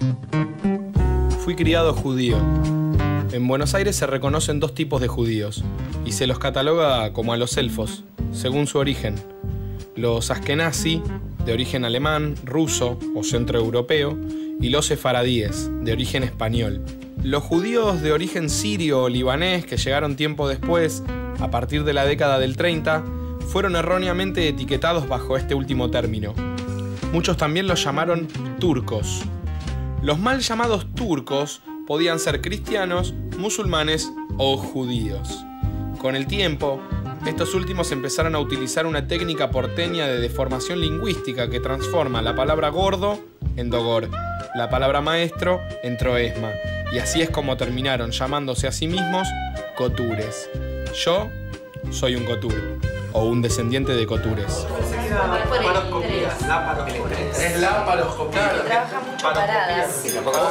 Fui criado judío. En Buenos Aires se reconocen dos tipos de judíos y se los cataloga como a los elfos, según su origen. Los askenazí, de origen alemán, ruso o centroeuropeo, y los sefaradíes, de origen español. Los judíos de origen sirio o libanés, que llegaron tiempo después, a partir de la década del 30, fueron erróneamente etiquetados bajo este último término. Muchos también los llamaron turcos. Los mal llamados turcos podían ser cristianos, musulmanes o judíos. Con el tiempo, estos últimos empezaron a utilizar una técnica porteña de deformación lingüística que transforma la palabra gordo en dogor, la palabra maestro en troesma, y así es como terminaron llamándose a sí mismos cotures. Yo soy un cotur, o un descendiente de cotures. Es laparoscopía. Trabaja mucho paradas.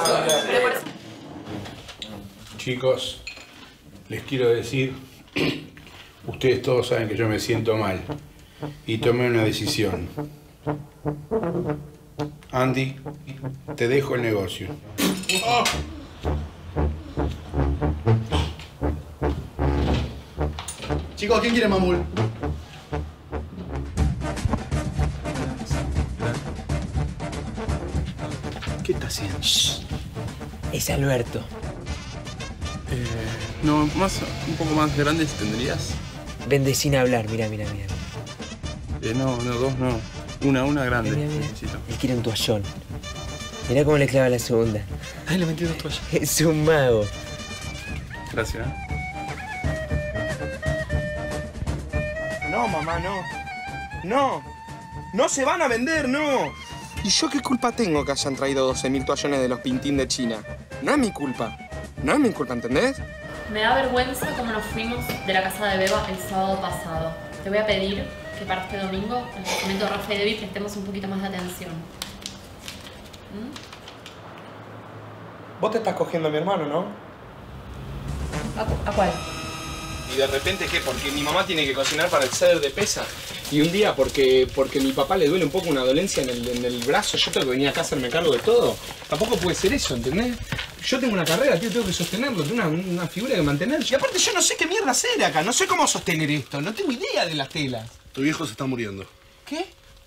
Chicos, les quiero decir, ustedes todos saben que yo me siento mal y tomé una decisión. Andy, te dejo el negocio. ¡Oh! Chicos, ¿quién quiere mamul? ¿Qué está haciendo? Shh. Es Alberto. No, un poco más grandes tendrías. Vende sin hablar, mira. No, dos no. Una grande. Mira. Necesito. Él quiere un toallón. Mirá cómo le clava la segunda. Ay, le metí dos toallas. Es un mago. Gracias. No, mamá, no. No. No se van a vender, no. ¿Y yo qué culpa tengo que hayan traído 12.000 toallones de los Pintín de China? No es mi culpa. No es mi culpa, ¿entendés? Me da vergüenza cómo nos fuimos de la casa de Beba el sábado pasado. Te voy a pedir que para este domingo, en el casamiento de Rafa y Debbie, prestemos un poquito más de atención. Vos te estás cogiendo a mi hermano, ¿no? ¿A cuál? Y de repente, ¿qué? Porque mi mamá tiene que cocinar para el ceder de pesa. Y un día, porque a mi papá le duele un poco una dolencia en el brazo, yo tengo que venir acá a hacerme cargo de todo. Tampoco puede ser eso, ¿entendés? Yo tengo una carrera, tío, tengo que sostenerlo, tengo una figura que mantener. Y aparte yo no sé qué mierda hacer acá, no sé cómo sostener esto, no tengo idea de las telas. Tu viejo se está muriendo. ¿Qué?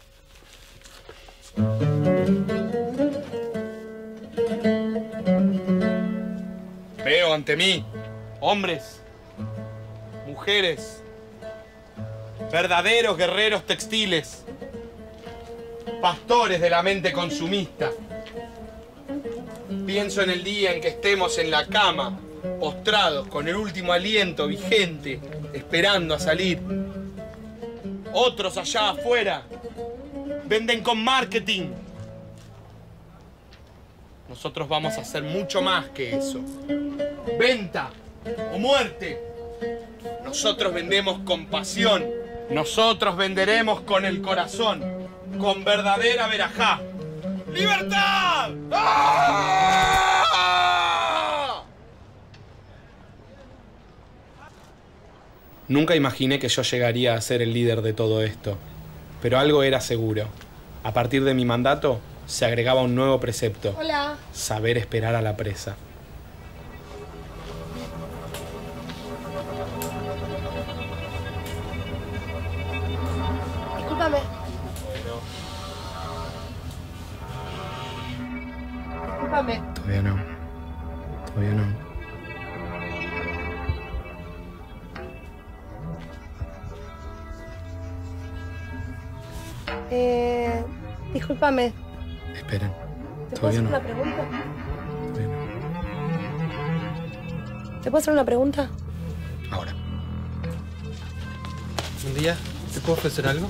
Veo ante mí hombres, mujeres, verdaderos guerreros textiles, pastores de la mente consumista. Pienso en el día en que estemos en la cama, postrados, con el último aliento vigente, esperando a salir. Otros allá afuera venden con marketing. Nosotros vamos a hacer mucho más que eso. Venta o muerte. Nosotros vendemos con pasión. Nosotros venderemos con el corazón, con verdadera verajá. ¡Libertad! ¡Ah! Nunca imaginé que yo llegaría a ser el líder de todo esto, pero algo era seguro. A partir de mi mandato, se agregaba un nuevo precepto. Hola. Saber esperar a la presa. Discúlpame. Discúlpame. Todavía no. Todavía no. Discúlpame. Esperen. ¿Te puedo Todavía hacer no. una pregunta? Todavía no. ¿Te puedo hacer una pregunta? Ahora. Un día, ¿te puedo ofrecer algo?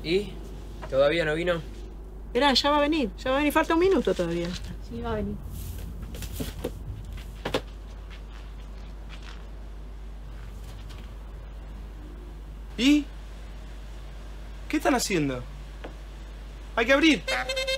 ¿Y? ¿Todavía no vino? Esperá, ya va a venir, falta un minuto todavía. Sí, va a venir. ¿Y? ¿Qué están haciendo? ¡Hay que abrir!